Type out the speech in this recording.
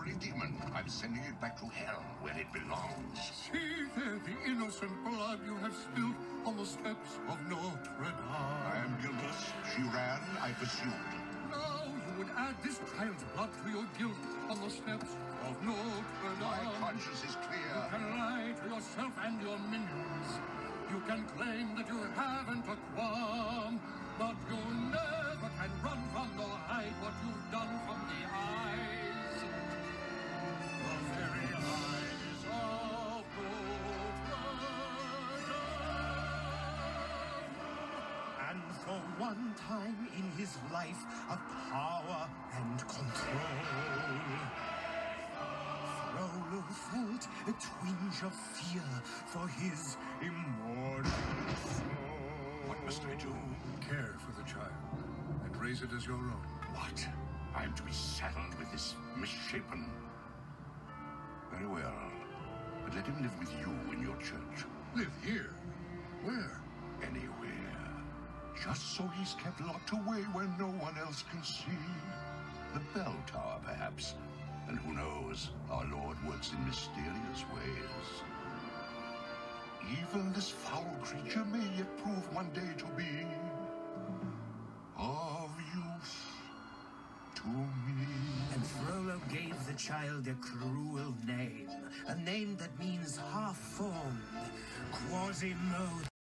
trickery demon. I'm sending it back to hell where it belongs. See there the innocent blood you have spilled on the steps of Notre Dame. I am guiltless. She ran, I pursued. Now you would add this child's blood to your guilt on the steps of Notre Dame. My conscience is clear. You can lie to yourself and your minions. You can claim that you haven't a qualm, but you never can run from nor hide what you've done from the eyes. The very eyes of Notre Dame. And for one time in his life of power and control, Frollo felt a twinge of fear for his immortal soul. What must I do? Care for the child and raise it as your own. What? I'm to be saddled with this misshapen... Very well. But let him live with you in your church. Live here? Where? Anywhere. Just so he's kept locked away where no one else can see. The bell tower, perhaps. And who knows, our Lord works in mysterious ways. Even this foul creature may yet prove one day to be of use to me. And Frollo gave the child a cruel name, a name that means half-formed, Quasimodo.